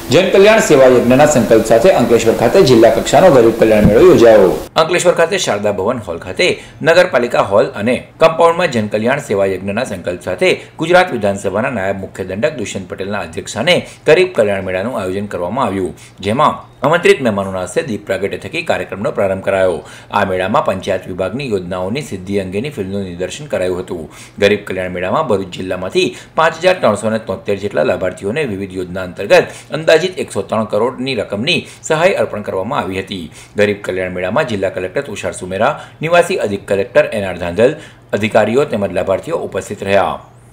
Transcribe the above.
જનકલ્યાણ સેવા યજ્ઞના સંકલ્પ સાથે અંકલેશ્વર ખાતે જિલ્લા કક્ષાનો ગરીબ કલ્યાણ મેળો યોજાયો। અંકલેશ્વર ખાતે શારદા ભવન હોલ ખાતે નગરપાલિકા હોલ અને કમ્પાઉન્ડમાં જનકલ્યાણ સેવા યજ્ઞના સંકલ્પ સાથે ગુજરાત વિધાનસભાના નાયબ મુખ્ય દંડક દુષ્યંત પટેલના અધ્યક્ષસ્થાને ગરીબ કલ્યાણ મેળાનું આયોજન કરવામાં આવ્યું, જેમાં આમંત્રિત મહેમાનોના હસ્તે દીપ પ્રાગટ્ય થકી કાર્યક્રમનો પ્રારંભ કરાયો। આ મેળામાં પંચાયત વિભાગની યોજનાઓની સિદ્ધિ અંગેની ફિલ્મનું નિદર્શન કરાયું હતું। ગરીબ કલ્યાણ મેળામાં ભરૂચ જિલ્લામાંથી 5373 જેટલા લાભાર્થીઓને વિવિધ યોજના અંતર્ગત અંદાજિત 103 કરોડની રકમની સહાય અર્પણ કરવામાં આવી હતી। ગરીબ કલ્યાણ મેળામાં જિલ્લા કલેક્ટર તુષાર સુમેરા, નિવાસી અધિક કલેક્ટર NR ધાંધલ, અધિકારીઓ તેમજ લાભાર્થીઓ ઉપસ્થિત રહ્યા।